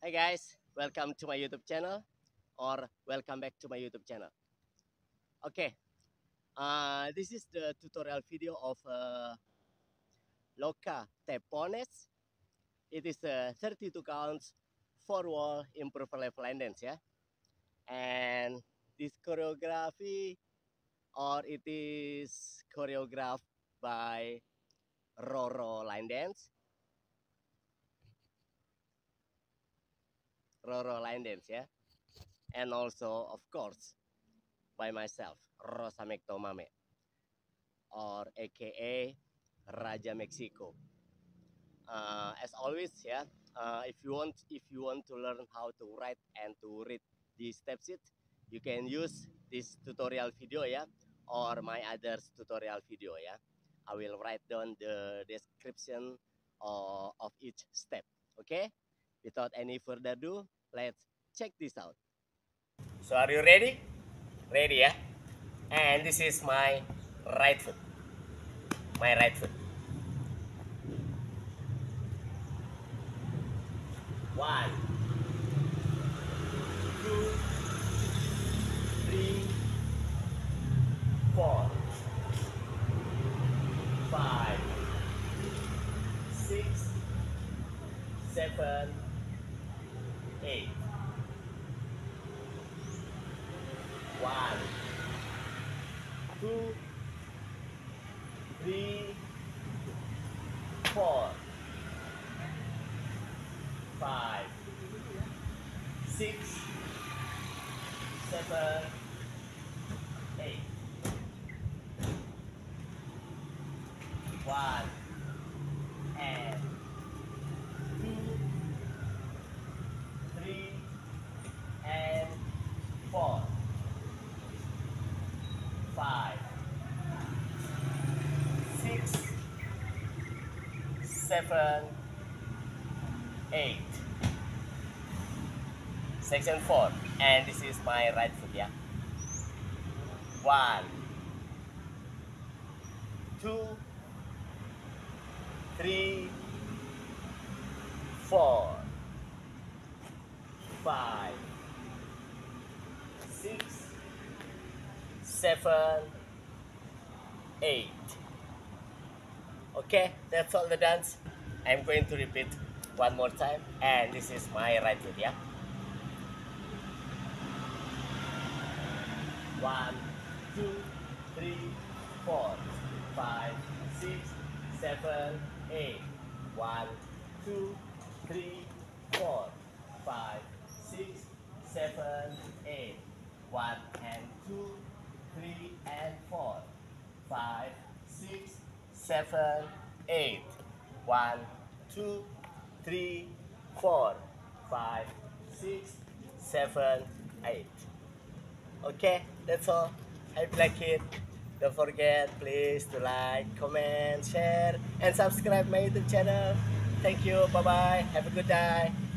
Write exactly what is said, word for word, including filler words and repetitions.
Hi guys, welcome to my YouTube channel or welcome back to my YouTube channel. Okay, uh, this is the tutorial video of uh, Loka Tepones. It is a thirty-two counts four wall improver level line dance, yeah. And this choreography or it is choreographed by Roro Line Dance. Roro Line Dance, yeah. And also, of course, by myself, Rosa Mectomame, or aka Raja Mexico. Uh, as always, yeah. Uh, if you want, if you want to learn how to write and to read the step sheet, you can use this tutorial video, yeah, or my other tutorial video, yeah. I will write down the description of, of each step. Okay. Without any further ado, let's check this out. So are you ready? Ready, yeah. And this is my right foot. My right foot. One, two, three, four, five, six, seven, eight. One, two, three, four, five, six, seven, eight. One and two, three and four, five, six, seven, eight. Section four, and this is my right foot, yeah. One, two, three, four, five, six, seven, eight. Okay, that's all the dance. I'm going to repeat one more time, and this is my right foot, yeah. One, two, three, four, five, six, seven, eight. One, two, three, four, five, six, seven, eight. One and two, three and four, five, six, seven, eight. One, two, three, four, five, six, seven, eight. Okay, that's all. I hope you like it. Don't forget, please, to like, comment, share, and subscribe my YouTube channel. Thank you. Bye bye. Have a good day.